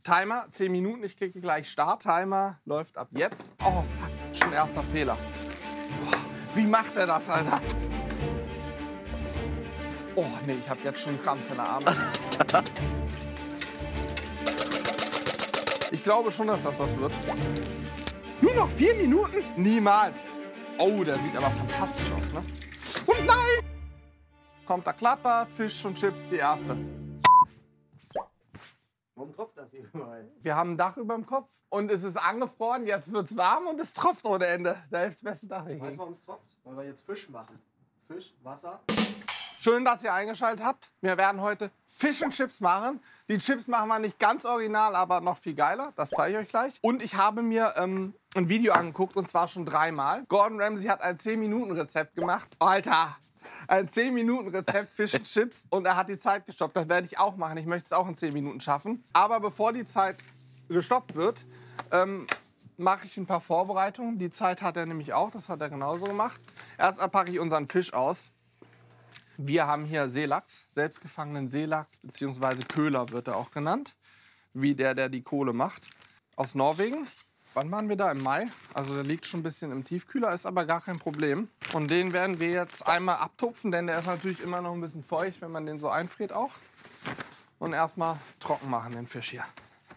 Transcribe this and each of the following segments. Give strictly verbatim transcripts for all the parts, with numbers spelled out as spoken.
Timer, zehn Minuten, ich klicke gleich Start. Timer läuft ab jetzt. Oh, fuck, schon erster Fehler. Oh, wie macht er das, Alter? Oh, nee, ich habe jetzt schon einen Krampf in der Arme. Ich glaube schon, dass das was wird. Nur noch vier Minuten? Niemals. Oh, der sieht aber fantastisch aus, ne? Und nein! Kommt der Klapper, Fisch und Chips, die erste. Warum tropft das hier überall? Wir haben ein Dach über dem Kopf und es ist angefroren, jetzt wird es warm und es tropft ohne Ende. Da ist das beste Dach hier. Weißt du, warum es tropft? Weil wir jetzt Fisch machen. Fisch, Wasser. Schön, dass ihr eingeschaltet habt. Wir werden heute Fish and Chips machen. Die Chips machen wir nicht ganz original, aber noch viel geiler. Das zeige ich euch gleich. Und ich habe mir ähm, ein Video angeguckt, und zwar schon dreimal. Gordon Ramsay hat ein zehn Minuten Rezept gemacht. Alter, ein zehn Minuten Rezept Fish and Chips. Und er hat die Zeit gestoppt. Das werde ich auch machen. Ich möchte es auch in zehn Minuten schaffen. Aber bevor die Zeit gestoppt wird, ähm, mache ich ein paar Vorbereitungen. Die Zeit hat er nämlich auch. Das hat er genauso gemacht. Erst packe ich unseren Fisch aus. Wir haben hier Seelachs, selbstgefangenen Seelachs, beziehungsweise Köhler wird er auch genannt, wie der, der die Kohle macht, aus Norwegen. Wann waren wir da? Im Mai. Also der liegt schon ein bisschen im Tiefkühler, ist aber gar kein Problem. Und den werden wir jetzt einmal abtupfen, denn der ist natürlich immer noch ein bisschen feucht, wenn man den so einfriert auch. Und erstmal trocken machen, den Fisch hier.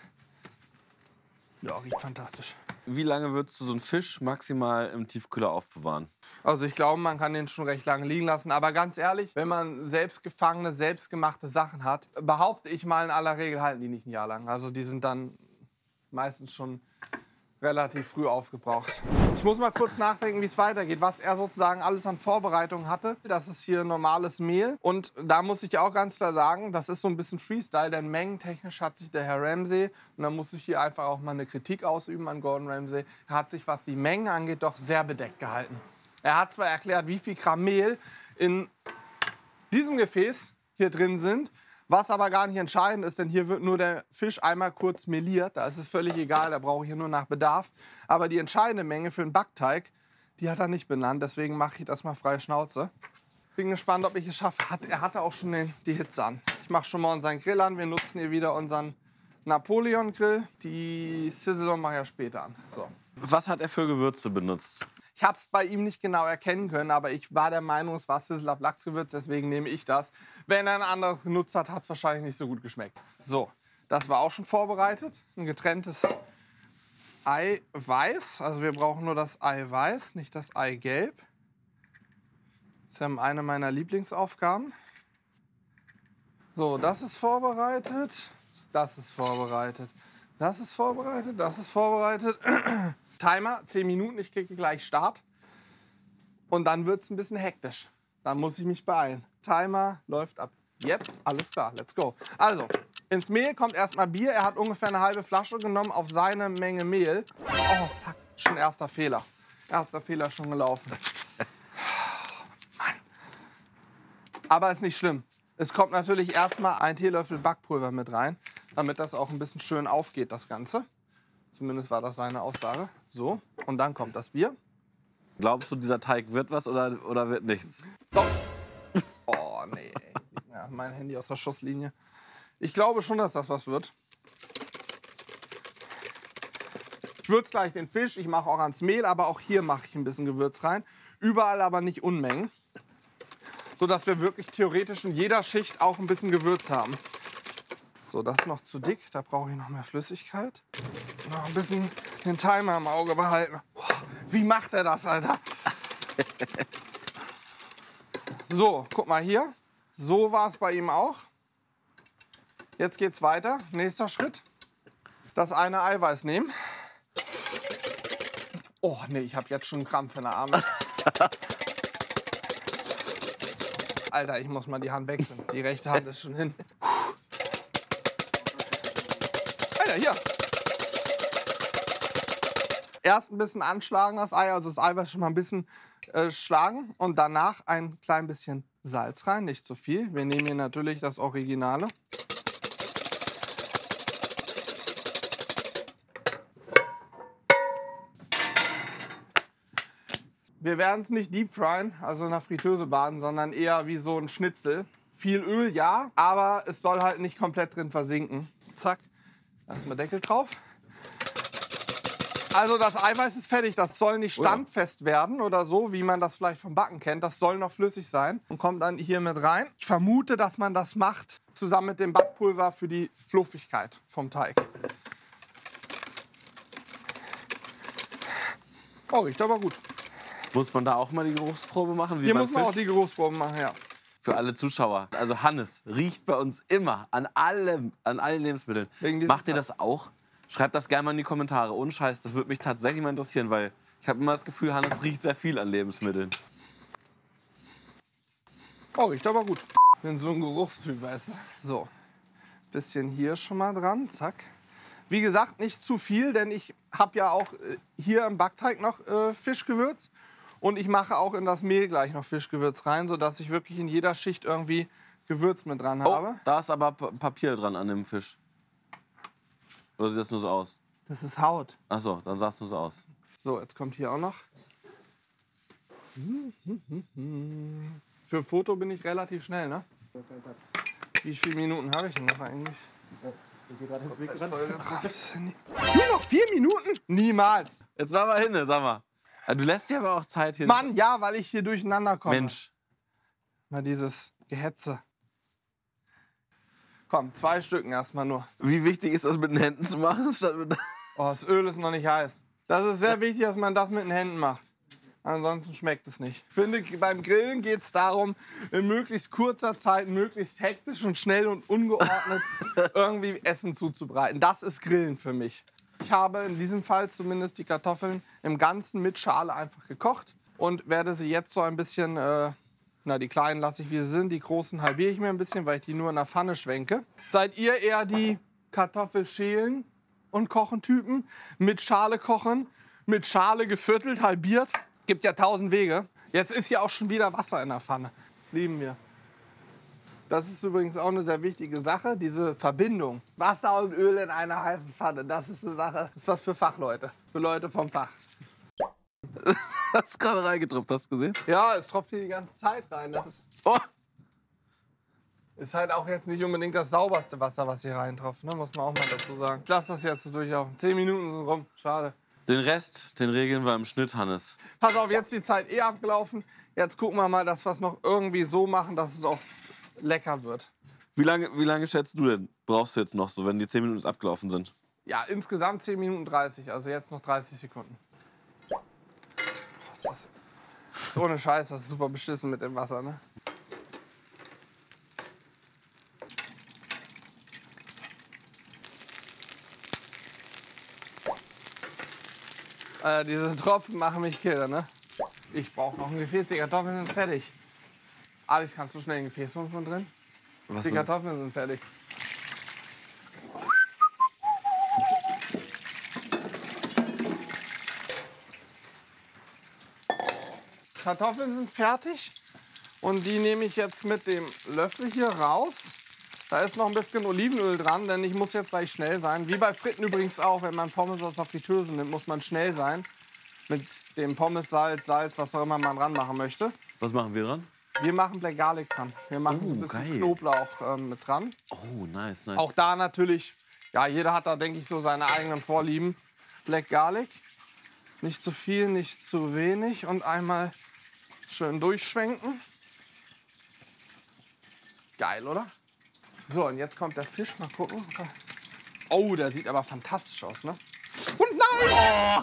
Ja, riecht fantastisch. Wie lange würdest du so einen Fisch maximal im Tiefkühler aufbewahren? Also ich glaube, man kann den schon recht lange liegen lassen. Aber ganz ehrlich, wenn man selbstgefangene, selbstgemachte Sachen hat, behaupte ich mal, in aller Regel halten die nicht ein Jahr lang. Also die sind dann meistens schon relativ früh aufgebraucht. Ich muss mal kurz nachdenken, wie es weitergeht, was er sozusagen alles an Vorbereitung hatte. Das ist hier normales Mehl. Und da muss ich auch ganz klar sagen, das ist so ein bisschen Freestyle, denn mengentechnisch hat sich der Herr Ramsay, und da muss ich hier einfach auch mal eine Kritik ausüben an Gordon Ramsay, er hat sich, was die Mengen angeht, doch sehr bedeckt gehalten. Er hat zwar erklärt, wie viel Gramm Mehl in diesem Gefäß hier drin sind, was aber gar nicht entscheidend ist, denn hier wird nur der Fisch einmal kurz meliert. Da ist es völlig egal, da brauche ich hier nur nach Bedarf. Aber die entscheidende Menge für den Backteig, die hat er nicht benannt. Deswegen mache ich das mal freie Schnauze. Bin gespannt, ob ich es schaffe. Hat, er hatte auch schon den, die Hitze an. Ich mache schon mal unseren Grill an. Wir nutzen hier wieder unseren Napoleon-Grill. Die Sizzle mache ich ja später an. So. Was hat er für Gewürze benutzt? Ich habe es bei ihm nicht genau erkennen können, aber ich war der Meinung, es war Sizzler Lachsgewürz, deswegen nehme ich das. Wenn er ein anderes genutzt hat, hat es wahrscheinlich nicht so gut geschmeckt. So, das war auch schon vorbereitet. Ein getrenntes Eiweiß. Also wir brauchen nur das Eiweiß, nicht das Eigelb. Das ist ja eine meiner Lieblingsaufgaben. So, das ist vorbereitet. Das ist vorbereitet. Das ist vorbereitet. Das ist vorbereitet. Timer, zehn Minuten, ich klicke gleich Start. Und dann wird es ein bisschen hektisch. Dann muss ich mich beeilen. Timer läuft ab jetzt. Alles klar, let's go. Also, ins Mehl kommt erstmal Bier. Er hat ungefähr eine halbe Flasche genommen auf seine Menge Mehl. Oh, fuck, schon erster Fehler. Erster Fehler schon gelaufen. Mann. Aber ist nicht schlimm. Es kommt natürlich erstmal ein Teelöffel Backpulver mit rein, damit das auch ein bisschen schön aufgeht, das Ganze. Zumindest war das seine Aussage. So, und dann kommt das Bier. Glaubst du, dieser Teig wird was oder, oder wird nichts? Doch. Oh, nee. Ja, mein Handy aus der Schusslinie. Ich glaube schon, dass das was wird. Ich würze gleich den Fisch. Ich mache auch ans Mehl, aber auch hier mache ich ein bisschen Gewürz rein. Überall aber nicht Unmengen. Sodass wir wirklich theoretisch in jeder Schicht auch ein bisschen Gewürz haben. So, das ist noch zu dick. Da brauche ich noch mehr Flüssigkeit. Noch ein bisschen den Timer im Auge behalten. Boah, wie macht er das, Alter? So, guck mal hier. So war es bei ihm auch. Jetzt geht's weiter. Nächster Schritt. Das eine Eiweiß nehmen. Oh, nee, ich habe jetzt schon einen Krampf in der Arme. Alter, ich muss mal die Hand wechseln. Die rechte Hand ist schon hin. Alter, hier. Erst ein bisschen anschlagen das Ei, also das Eiweiß schon mal ein bisschen äh, schlagen und danach ein klein bisschen Salz rein, nicht zu viel. Wir nehmen hier natürlich das Originale. Wir werden es nicht deep fryen, also in der Fritteuse baden, sondern eher wie so ein Schnitzel. Viel Öl, ja, aber es soll halt nicht komplett drin versinken. Zack, Erstmal Deckel drauf. Also das Eiweiß ist fertig, das soll nicht standfest werden oder so, wie man das vielleicht vom Backen kennt. Das soll noch flüssig sein und kommt dann hier mit rein. Ich vermute, dass man das macht zusammen mit dem Backpulver für die Fluffigkeit vom Teig. Oh, riecht aber gut. Muss man da auch mal die Geruchsprobe machen? Wie Hier beim muss man Fisch? auch die Geruchsproben machen, ja. Für alle Zuschauer. Also Hannes riecht bei uns immer an allem, an allen Lebensmitteln. Wegen diesem Macht ihr das auch? Schreibt das gerne mal in die Kommentare. Ohne Scheiß, das würde mich tatsächlich mal interessieren, weil ich habe immer das Gefühl, Hannes riecht sehr viel an Lebensmitteln. Oh, riecht aber gut. Ich bin so ein Geruchstyp, weißt du. So, bisschen hier schon mal dran, zack. Wie gesagt, nicht zu viel, denn ich habe ja auch äh, hier im Backteig noch äh, Fischgewürz. Und ich mache auch in das Mehl gleich noch Fischgewürz rein, sodass ich wirklich in jeder Schicht irgendwie Gewürz mit dran Oh, habe. da ist aber Pa- Papier dran an dem Fisch. Oder sieht das nur so aus? Das ist Haut. Ach so, dann sah es nur so aus. So, jetzt kommt hier auch noch. Für Foto bin ich relativ schnell, ne? Wie viele Minuten habe ich denn noch eigentlich? Nur noch vier Minuten? Niemals. Jetzt war mal hin, sag mal. Du lässt dir aber auch Zeit hier. Mann, ja, weil ich hier durcheinander komme. Mensch. Mal dieses Gehetze. Komm, zwei Stücken erstmal nur. Wie wichtig ist das mit den Händen zu machen? Statt mit Oh, das Öl ist noch nicht heiß. Das ist sehr wichtig, dass man das mit den Händen macht. Ansonsten schmeckt es nicht. Ich finde, beim Grillen geht es darum, in möglichst kurzer Zeit, möglichst hektisch und schnell und ungeordnet irgendwie Essen zuzubereiten. Das ist Grillen für mich. Ich habe in diesem Fall zumindest die Kartoffeln im Ganzen mit Schale einfach gekocht und werde sie jetzt so ein bisschen, äh, na die kleinen lasse ich wie sie sind, die großen halbiere ich mir ein bisschen, weil ich die nur in der Pfanne schwenke. Seid ihr eher die Kartoffelschälen und kochen Typen? Mit Schale kochen, mit Schale geviertelt, halbiert? Gibt ja tausend Wege. Jetzt ist hier auch schon wieder Wasser in der Pfanne. Das lieben wir. Das ist übrigens auch eine sehr wichtige Sache, diese Verbindung. Wasser und Öl in einer heißen Pfanne, das ist eine Sache, das ist was für Fachleute, für Leute vom Fach. Hast du gerade reingetropft, hast du gesehen? Ja, es tropft hier die ganze Zeit rein. Das ist, Oh. ist halt auch jetzt nicht unbedingt das sauberste Wasser, was hier reintropft, ne? Muss man auch mal dazu sagen. Ich lasse das jetzt so durchlaufen. Zehn Minuten sind rum, schade. Den Rest, den regeln wir im Schnitt, Hannes. Pass auf, jetzt die Zeit eh abgelaufen. Jetzt gucken wir mal, dass wir es noch irgendwie so machen, dass es auch lecker wird. Wie lange, wie lange schätzt du denn, brauchst du jetzt noch so, wenn die zehn Minuten abgelaufen sind? Ja, insgesamt zehn Minuten dreißig, also jetzt noch dreißig Sekunden. Das ist, das ist ohne Scheiß, das ist super beschissen mit dem Wasser, ne? Äh, diese Tropfen machen mich kirre, ne? Ich brauche noch ein Gefäß, die Kartoffeln sind fertig. Alex, kannst du schnell ein Gefäß holen von drin? Was Die mit- Kartoffeln sind fertig. Kartoffeln sind fertig und die nehme ich jetzt mit dem Löffel hier raus. Da ist noch ein bisschen Olivenöl dran, denn ich muss jetzt gleich schnell sein. Wie bei Fritten übrigens auch, wenn man Pommes aus der Fritteuse nimmt, muss man schnell sein. Mit dem Pommes, Salz, Salz, was auch immer man dran machen möchte. Was machen wir dran? Wir machen Black Garlic dran. Wir machen so ein Oh, bisschen geil. Knoblauch ähm, mit dran. Oh, nice, nice. Auch da natürlich, ja, jeder hat da, denke ich, so seine eigenen Vorlieben. Black Garlic. Nicht zu viel, nicht zu wenig. Und einmal schön durchschwenken. Geil, oder? So, und jetzt kommt der Fisch. Mal gucken. Oh, der sieht aber fantastisch aus, ne? Und nein!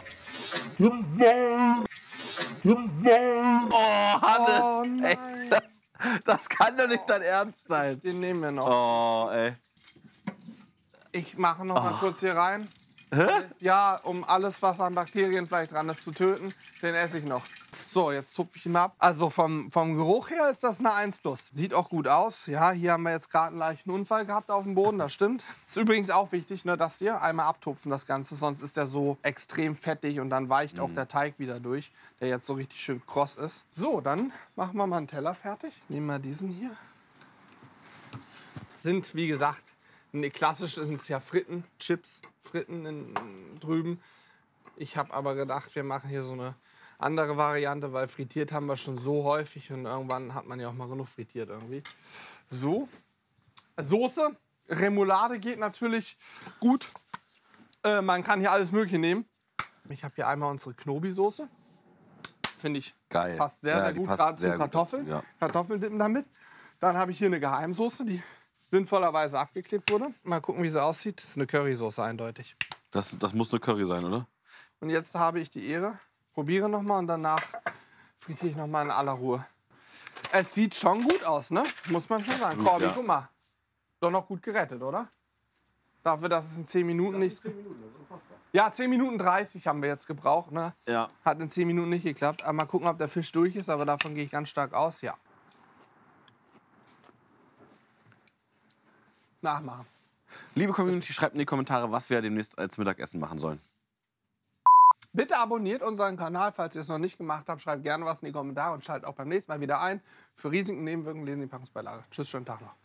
Oh, Hannes! Oh, ey, nein. das, das kann doch nicht dein Ernst sein. Den nehmen wir noch. Oh, ey. Ich mache noch mal kurz hier rein. Hä? Ja, um alles, was an Bakterien vielleicht dran ist, zu töten. Den esse ich noch. So, jetzt tupfe ich ihn ab. Also vom, vom Geruch her ist das eine eins plus. Sieht auch gut aus. Ja, hier haben wir jetzt gerade einen leichten Unfall gehabt auf dem Boden, das stimmt. Ist übrigens auch wichtig, ne, dass hier einmal abtupfen das Ganze, sonst ist der so extrem fettig und dann weicht auch der Teig wieder durch, der jetzt so richtig schön kross ist. So, dann machen wir mal einen Teller fertig. Nehmen wir diesen hier. Sind, wie gesagt, ne, klassisch sind es ja Fritten, Chips, Fritten in, drüben. Ich habe aber gedacht, wir machen hier so eine andere Variante, weil frittiert haben wir schon so häufig und irgendwann hat man ja auch mal genug frittiert irgendwie. So, Soße, Remoulade geht natürlich gut. Äh, man kann hier alles Mögliche nehmen. Ich habe hier einmal unsere Knobi-Soße. Finde ich, Geil. passt sehr, Ja, sehr die gut, passt gerade sehr zu gut Kartoffeln. dazu, ja. Kartoffeln dippen damit. Dann habe ich hier eine Geheimsoße, die sinnvollerweise abgeklebt wurde. Mal gucken, wie sie aussieht. Das ist eine Currysoße eindeutig. Das, das muss eine Curry sein, oder? Und jetzt habe ich die Ehre, probiere nochmal und danach frittiere ich nochmal in aller Ruhe. Es sieht schon gut aus, ne? Muss man schon sagen. Gut, Corby, ja. guck mal. Doch noch gut gerettet, oder? Dafür, dass es in zehn Minuten nicht... zehn Minuten, das ist unfassbar. Ja, zehn Minuten dreißig haben wir jetzt gebraucht, ne? Ja. Hat in zehn Minuten nicht geklappt. Aber mal gucken, ob der Fisch durch ist, aber davon gehe ich ganz stark aus, ja. Nachmachen. Liebe Community, schreibt in die Kommentare, was wir demnächst als Mittagessen machen sollen. Bitte abonniert unseren Kanal, falls ihr es noch nicht gemacht habt. Schreibt gerne was in die Kommentare und schaltet auch beim nächsten Mal wieder ein. Für Risiken, Nebenwirkungen lesen die Packungsbeilage. Tschüss, schönen Tag noch.